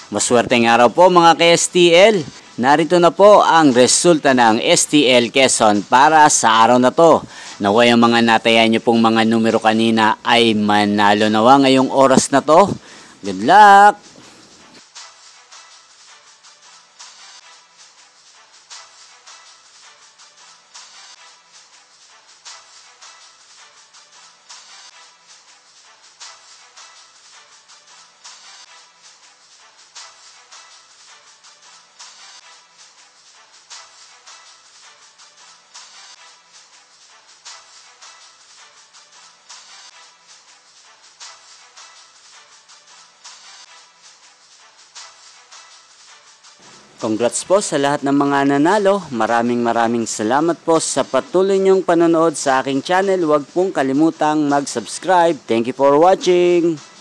Maswerteng araw po mga ka-STL. Narito na po ang resulta ng STL Quezon para sa araw na to. Naway ang mga natayan nyo pong mga numero kanina ay manalo nawa ngayong oras na to. Good luck! Congrats po sa lahat ng mga nanalo. Maraming salamat po sa patuloy niyong panonood sa aking channel. Huwag pong kalimutang mag-subscribe. Thank you for watching.